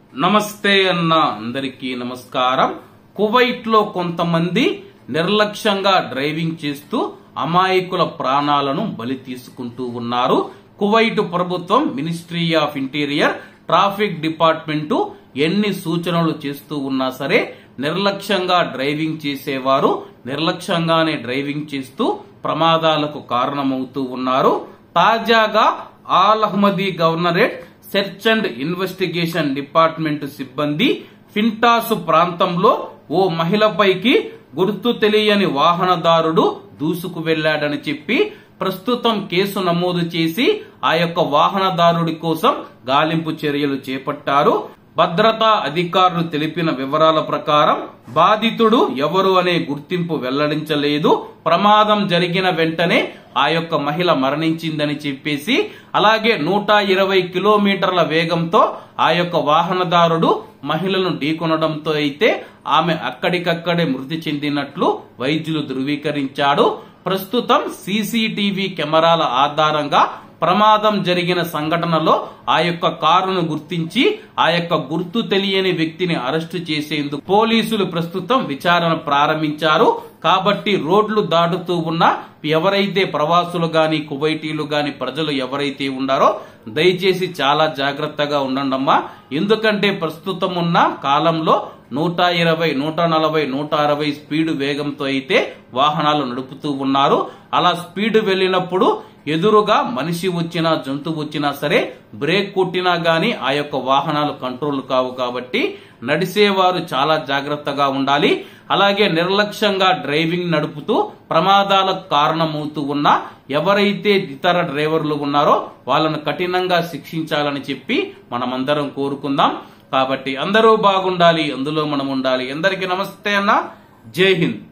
నమస్తే అన్న అందరికీ నమస్కారం. కువైట్ లో కొంతమంది నిర్లక్ష్యంగా డ్రైవింగ్ చేస్తూ అమాయకుల ప్రాణాలను బలి తీసుకుంటూ ఉన్నారు. కువైట్ ప్రభుత్వం ministry of interior traffic department ఎన్ని సూచనలు చేస్తూ ఉన్నా సరే నిర్లక్ష్యంగా డ్రైవింగ్ చేసేవారు నిర్లక్ష్యంగానే డ్రైవింగ్ చేస్తూ ప్రమాదాలకు కారణమవుతూ ఉన్నారు. తాజాగా Al Ahmadi governorate search and investigation department సిబ్బంది ఫింటాసు ప్రాంతంలో ఓ మహిళపైకి గుర్తు తెలియని వాహనదారుడు దూసుకు వెళ్లాడని చెప్పి ప్రస్తుతం కేసు నమోదు చేసి ఆ యొక్క వాహనదారుడి కోసం గాలింపు చర్యలు చేపట్టారు. భద్రతా అధికారులు తెలిపిన వివరాల ప్రకారం బాధితుడు ఎవరు అనే గుర్తింపు వెల్లడించలేదు. ప్రమాదం జరిగిన వెంటనే ఆ యొక్క మహిళ మరణించిందని చెప్పేసి అలాగే 120 కిలోమీటర్ల వేగంతో ఆ యొక్క వాహనదారుడు మహిళను ఢీకొనడంతో అయితే ఆమె అక్కడికక్కడే మృతి చెందినట్లు వైద్యులు ధృవీకరించాడు. ప్రస్తుతం సీసీటీవీ కెమెరాల ఆధారంగా ప్రమాదం జరిగిన సంఘటనలో ఆ యొక్క కారును గుర్తించి ఆ యొక్క గుర్తు తెలియని వ్యక్తిని అరెస్టు చేసేందుకు పోలీసులు ప్రస్తుతం విచారణ ప్రారంభించారు. కాబట్టి రోడ్లు దాటుతూ ఉన్న ఎవరైతే ప్రవాసులు గాని కువైటీలు గాని ప్రజలు ఎవరైతే ఉన్నారో దయచేసి చాలా జాగ్రత్తగా ఉండండమ్మా. ఎందుకంటే ప్రస్తుతం ఉన్న కాలంలో 120, 140, 160 స్పీడ్ వేగంతో అయితే వాహనాలు నడుపుతూ ఉన్నారు. అలా స్పీడ్ వెళ్ళినప్పుడు ఎదురుగా మనిషి వచ్చినా జంతువు వచ్చినా సరే బ్రేక్ కొట్టినా గాని ఆ యొక్క వాహనాలు కంట్రోల్ కావు. కాబట్టి నడిసేవారు చాలా జాగ్రత్తగా ఉండాలి. అలాగే నిర్లక్ష్యంగా డ్రైవింగ్ నడుపుతూ ప్రమాదాలకు కారణమవుతూ ఉన్న ఎవరైతే ఇతర డ్రైవర్లు ఉన్నారో వాళ్ళను కఠినంగా శిక్షించాలని చెప్పి మనమందరం కోరుకుందాం. కాబట్టి అందరూ బాగుండాలి, అందులో మనం ఉండాలి. అందరికీ నమస్తే అన్న. జై హింద్.